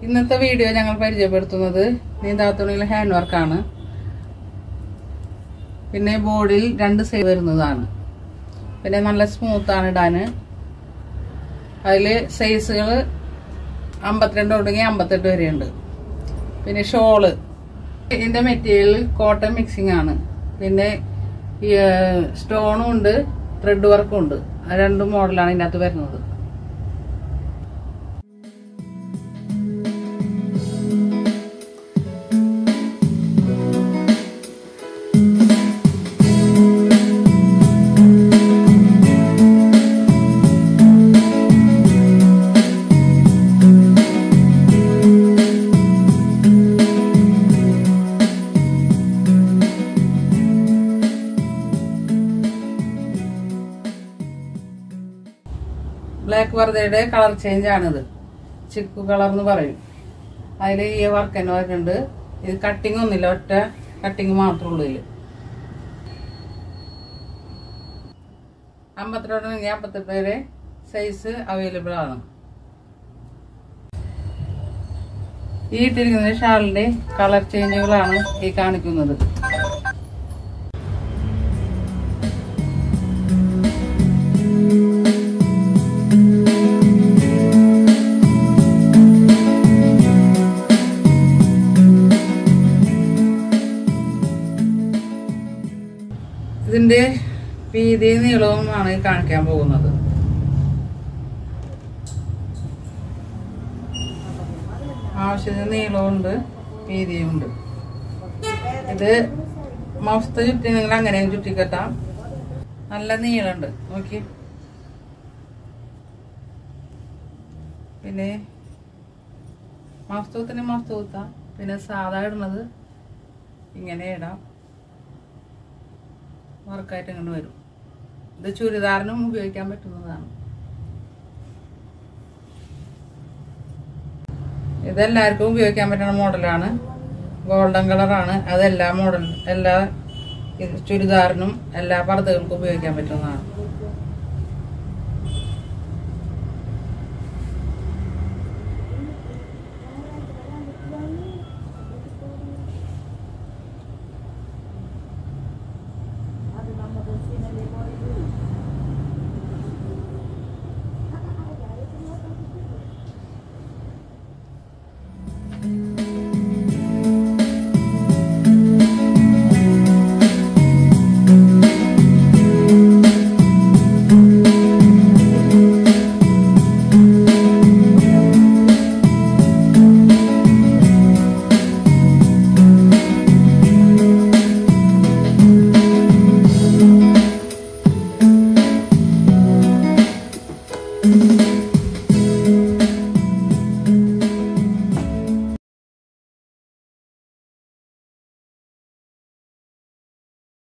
ഇന്നത്തെ വീഡിയോ ഞങ്ങൾ പരിചയപ്പെടുത്തുന്നത് നീന്താത്തുണിയിലെ ഹാൻഡ് വർക്കാണ്. പിന്നെ ബോർഡിൽ 2 സൈഡ് വരുന്നതാണ്. പിന്നെ നല്ല സ്മൂത്താണ് ഇടാൻ. അതിൽ സൈസുകൾ 52 തുടങ്ങി 58 വരെയുണ്ട്. പിന്നെ ഷോള്, ഇതിന്റെ മെറ്റീരിയൽ കോട്ടൺ മിക്സിംഗ് ആണ്. പിന്നെ സ്റ്റോണും ഉണ്ട്, ത്രെഡ് വർക്കും ഉണ്ട്. 2 മോഡലാണ് ഇതിനകത്ത് വരുന്നത്. ബ്ലാക്ക് വർദ്ധയുടെ കളർ ചേഞ്ച് ആണിത്. ചിക്കു കളർ എന്ന് പറയും. അതിൽ ഈ വർക്ക് തന്നെ വരുന്നുണ്ട്. ഇത് കട്ടിങ് ഒന്നുമില്ല, ഒറ്റ കട്ടിങ് മാത്രമേ ഉള്ളൂ. ഇതിൽ 52 58 വരെ സൈസ് അവൈലബിൾ ആണ്. ഈ ഇട്ടിരിക്കുന്ന ഷാളിന്റെ കളർ ചേഞ്ചുകളാണ് ഈ കാണിക്കുന്നത്. ഇതിന്റെ വീതി നീളവുമാണ് കാണിക്കാൻ പോകുന്നത്. ആവശ്യത്തിന് നീളമുണ്ട്, വീതിയുണ്ട്. ഇത് മഫ്ത ചുറ്റി നിങ്ങൾ അങ്ങനെയും ചുറ്റിക്കെട്ടാം. നല്ല നീളമുണ്ട്, നോക്കി. പിന്നെ മഫ്തൂത്തിന് മഫ്തൂത്താം. പിന്നെ സാധാ ഇടുന്നത് ഇങ്ങനെ ഇടാം. വർക്കായിട്ട് ഇങ്ങനെ വരും. ഇത് ചുരിദാറിനും ഉപയോഗിക്കാൻ പറ്റുന്നതാണ്. ഇതെല്ലാവർക്കും ഉപയോഗിക്കാൻ പറ്റുന്ന മോഡലാണ്. ഗോൾഡൻ കളറാണ്. അതെല്ലാ മോഡൽ എല്ലാ ചുരിദാറിനും എല്ലാ പർദ്ദകൾക്കും ഉപയോഗിക്കാൻ പറ്റുന്നതാണ്.